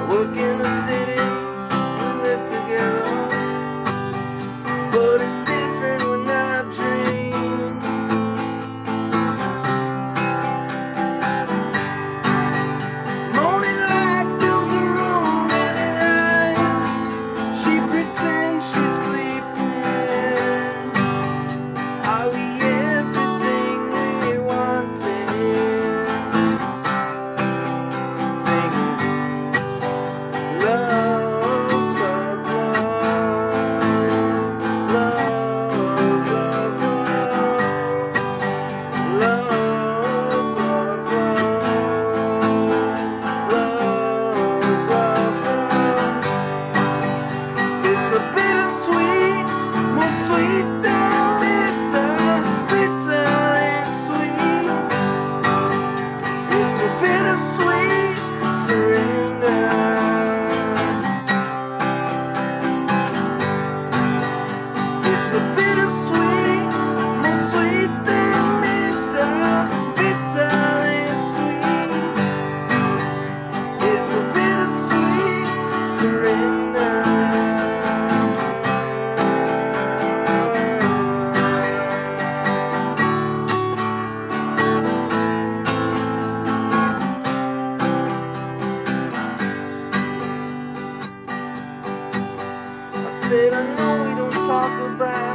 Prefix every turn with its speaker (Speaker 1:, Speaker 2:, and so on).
Speaker 1: work in the city, we live together, but it's different when I dream. Morning light fills the room in her eyes. She pretends she's sleeping. Are we everything we wanted? It's a bittersweet, more sweet than bitter, bitter and sweet. It's a bittersweet surrender. It's a bittersweet, more sweet than bitter, bitter and sweet. It's a bittersweet surrender. I said, I know we don't talk about